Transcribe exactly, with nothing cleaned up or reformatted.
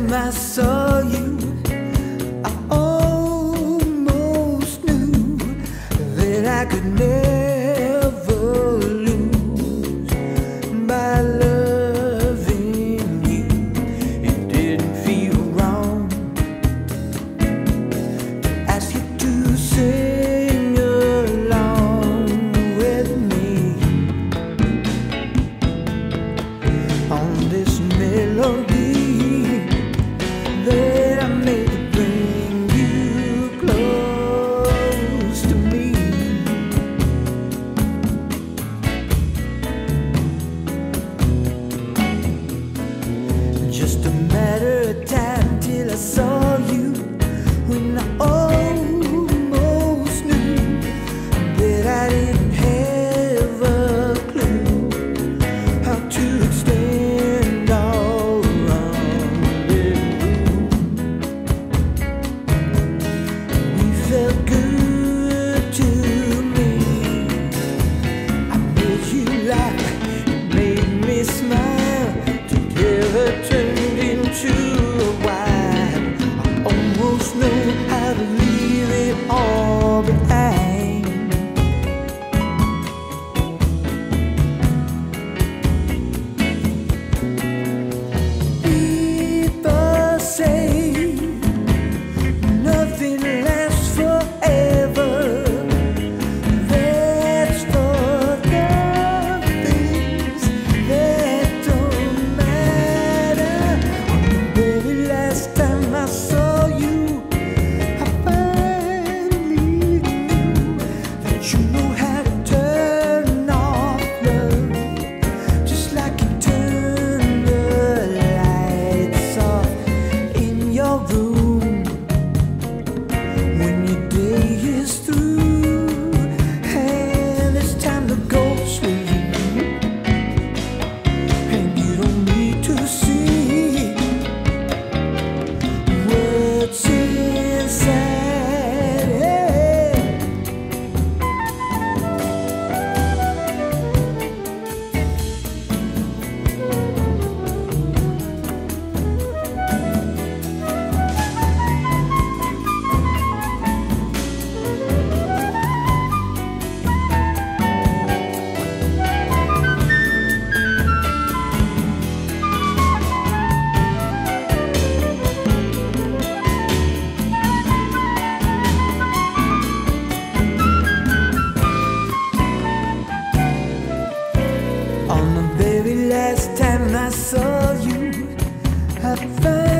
time I saw you, I almost knew that I could never lose by loving you. It didn't feel wrong to ask you to sing along with me on this melody that I made to bring you close to me. Just a matter of time till I saw you, when I almost knew that I didn't have a clue how to extend our rendezvous. We felt good to me. I made you laugh, it made me smile. Together turned into a while. I almost know how to leave it all behind. People say nothing lasts forever. That's for the things that don't matter. On the very last time I saw you, I finally knew that you know how to turn off love, just like you turn the lights off in your room when your day is through and it's time to go sleep. And you don't need to see what's inside. On the very last time I saw you, I found